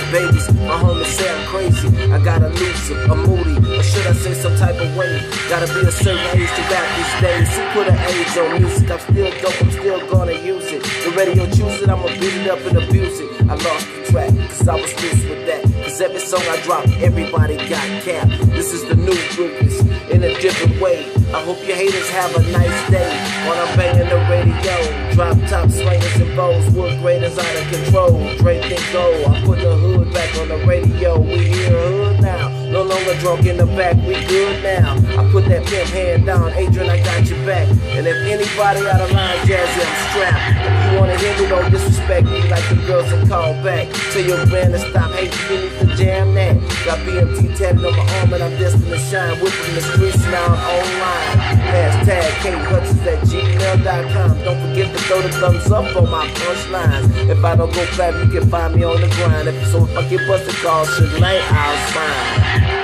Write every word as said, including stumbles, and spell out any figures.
babies. My homies say I'm crazy. I got elusive, a moody, or should I say some type of way. Gotta be a certain age to rap these days. Who put an age on music? I'm still dope, I'm still gonna use it. The radio choose it, I'ma beat it up and abuse it. I lost the track, cause I was loose with that. Cause every song I drop, everybody got capped. This is the new Rufus, in a different way. I hope your haters have a nice day. When I'm banging the radio, drop top swingers and bows, wood graders out of control. Dre think go, I'm putting the hood back on the radio. We hear hood now, no longer drunk in the back, we good now. I put that pimp hand down, Adrian, I got your back. And if anybody out of line, Jazzy, I'm strapped. If you wanna hear me, don't disrespect me like the girls and call back. Tell your band to stop hating, you need to jam that. Got B M T tatted on my arm and I'm destined to shine. Whipping the streets now, I'm online. Hashtag K Hutchins at gmail dot com. Don't forget to throw the thumbs up on my punchlines. If I don't go flat, you can find me on the grind. If so, if I get busted, call Sugar Light, I'll sign.